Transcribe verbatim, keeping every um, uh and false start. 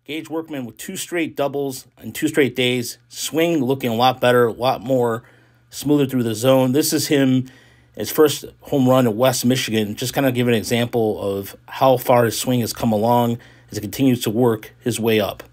Gage Workman with two straight doubles and two straight days. Swing looking a lot better, a lot more smoother through the zone. This is him, his first home run at West Michigan. Just kind of give an example of how far his swing has come along as it continues to work his way up.